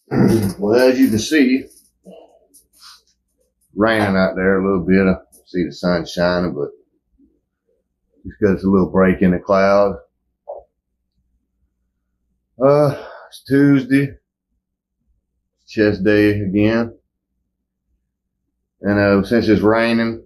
Well, as you can see, raining out there a little bit. I see the sun shining, but just got a little break in the cloud. It's Tuesday, chest day again. And since it's raining,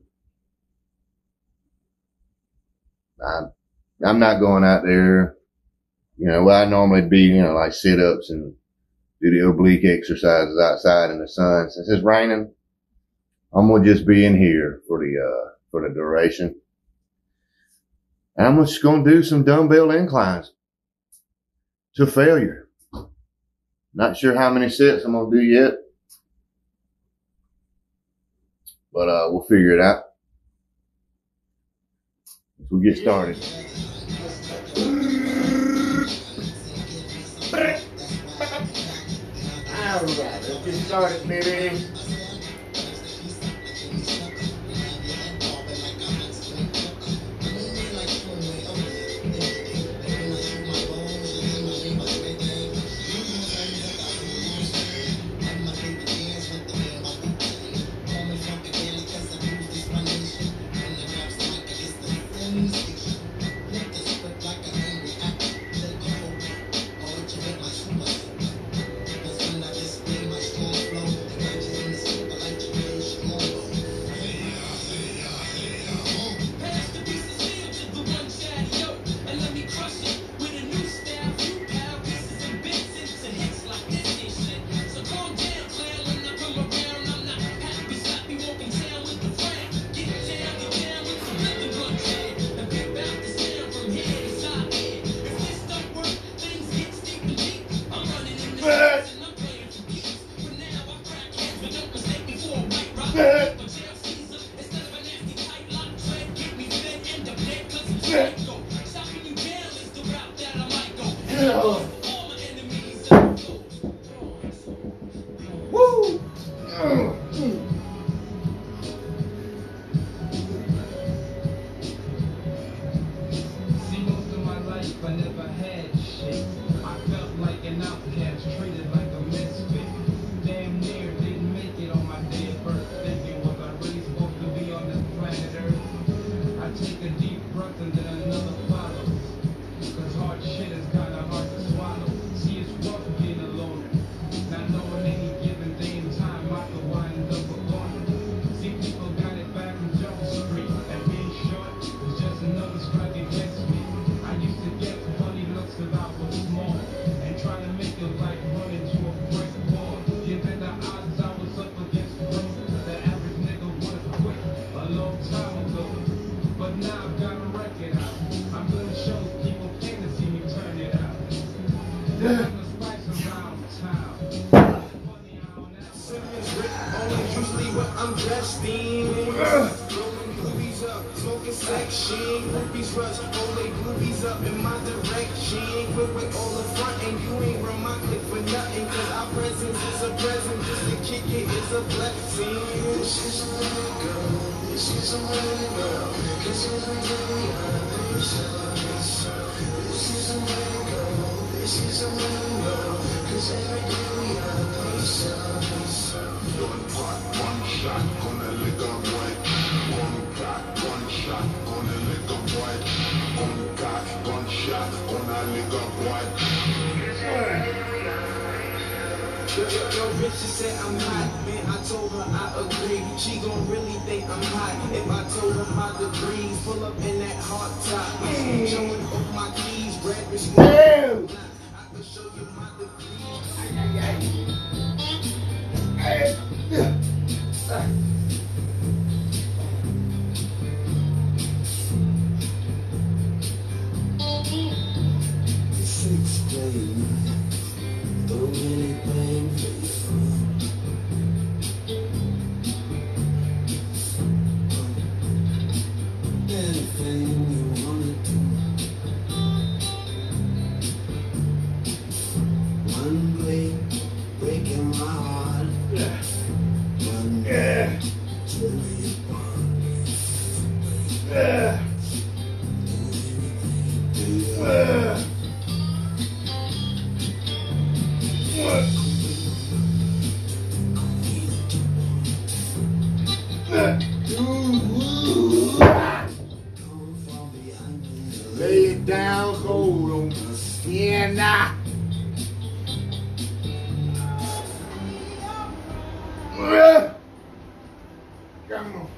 I'm not going out there. I normally be, like sit-ups and do the oblique exercises outside in the sun. Since it's raining, I'm gonna just be in here for the duration. And I'm just gonna do some dumbbell inclines to failure. Not sure how many sets I'm gonna do yet, but we'll figure it out. We'll get started. All right, let's get started, baby. Yo, bitch, she said I'm hot, man, I told her I agree. She gon' really think I'm hot if I told her my degrees. Pull up in that hot top, showing off my keys, Brad Rich. I can show you my degrees. down cold on yeah, nah. Come on.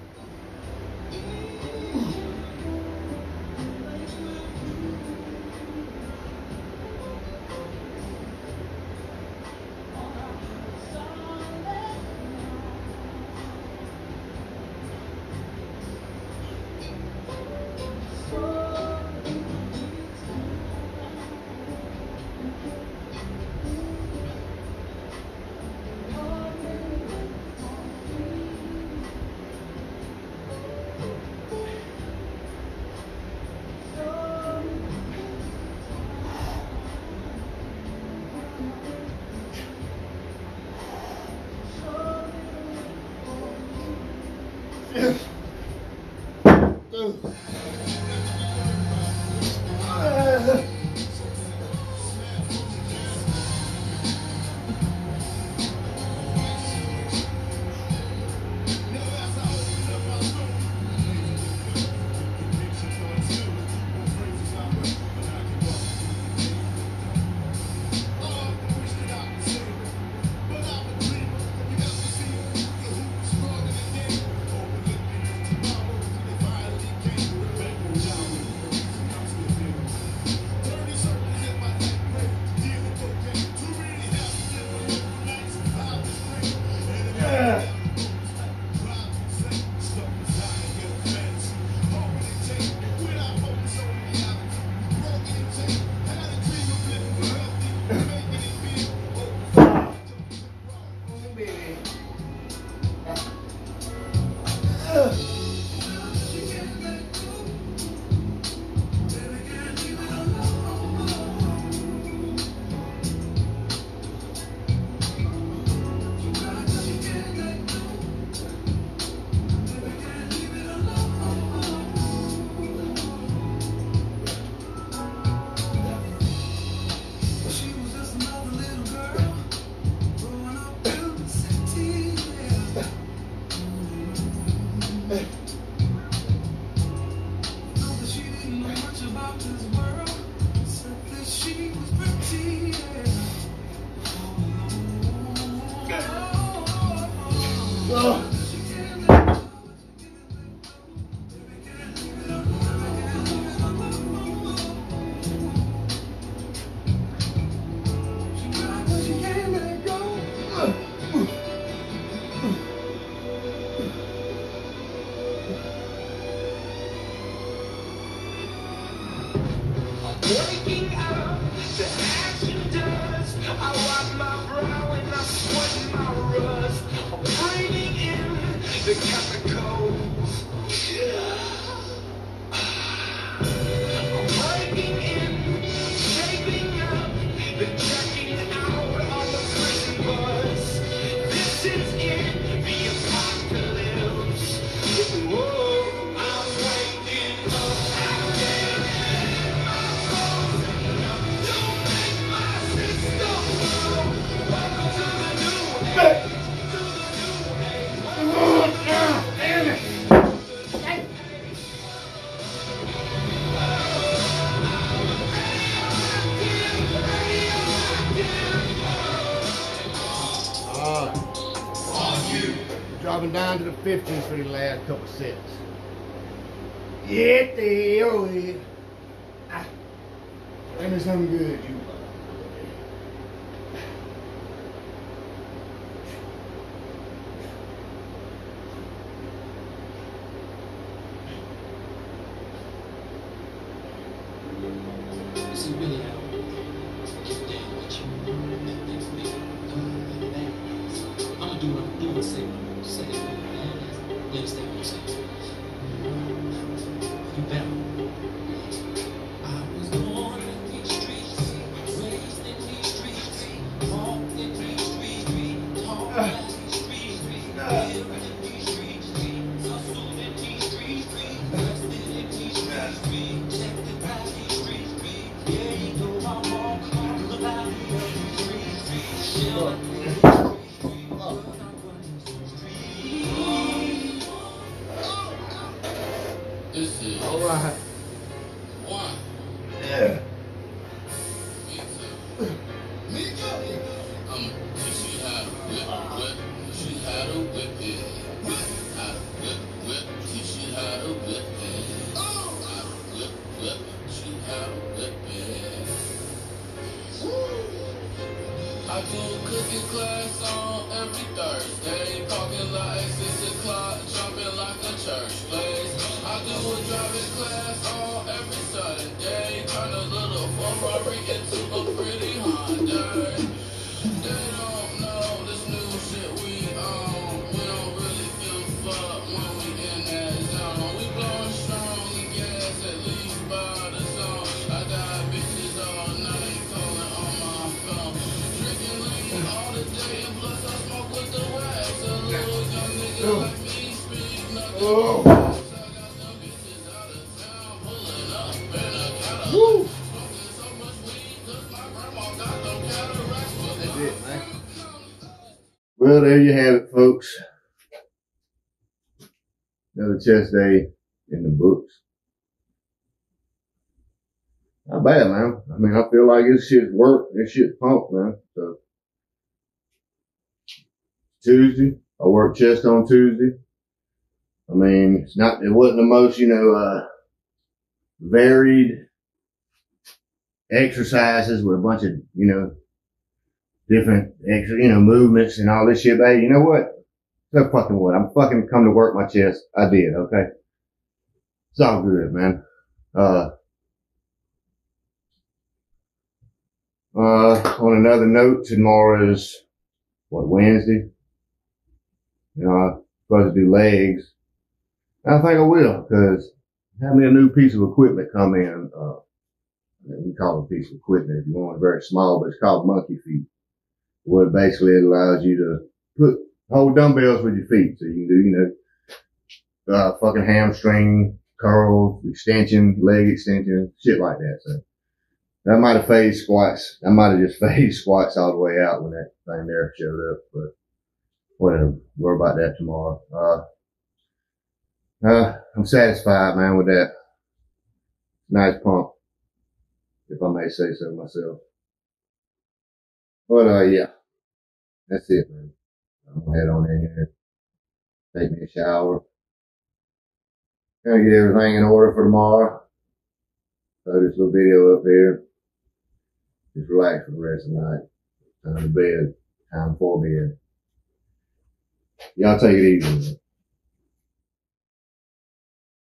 Waking up to action dust. I wipe my brow and I sweat my rust. I'm breathing in the chemicals. I'm breaking in, shaping up, the checking out of the prison bus. This is it, the apocalypse. Whoa, I'm waking up out there. Dropping down to the 15th for the last couple sets. Yeah, the hell is. Give me something good, you. This is really how get down with you. Things big, come like that. I'ma do what I'm doing, say what I'm gonna say. You understand what I'm saying? You better. I was born in these streets, raised in these streets, walked in these streets, talked in these streets, lived in these streets, hustled in these streets, rested in these streets, checked by these streets. Yeah, you know I walk on the valley of these streets, chilling in these streets, but I run these streets. I do cooking class on every Thursday. Parking lot at 6 o'clock, jumping like a church place. I do a driving class on every Saturday. Turn a little Ferrari into a pretty Honda. They don't know this new shit we own. We don't really give a fuck when we in that zone. We blowing strong and gas at least by the zone. I got bitches all night calling on my phone. Drinking lean all the day and plus I smoke with the wax. A little young nigga like me speak nothing. Oh. I got them bitches out of town pulling up in a Cadillac. Woo. Smoking so much weed 'cause my grandma got them cataracts. That's it, man. Well, there you have it, folks. Another chest day in the books. Not bad, man. I mean, I feel like this shit's work. This shit's pumped, man. So, Tuesday, I work chest on Tuesday. I mean, it wasn't the most, varied exercises with a bunch of, different extra, movements and all this shit. But hey, you know what? So fucking what? I'm fucking come to work my chest. I did, okay? It's all good, man. On another note, tomorrow is, Wednesday? I'm supposed to do legs. I think I will, because have me a new piece of equipment come in. We call it a piece of equipment if you want it very small, but it's called monkey feet. What basically it allows you to hold dumbbells with your feet. So you can do, fucking hamstring, curl, extension, leg extension, shit like that. So that might have phased squats. I might have just phased squats all the way out when that thing there showed up, but whatever. Worry about that tomorrow. I'm satisfied, man, with that. Nice pump, if I may say so myself. But, yeah, that's it, man. I'm gonna head on in here, take me a shower. Gonna get everything in order for tomorrow. Throw this little video up here. Just relax for the rest of the night. Time to bed. Time for bed. Y'all take it easy, man.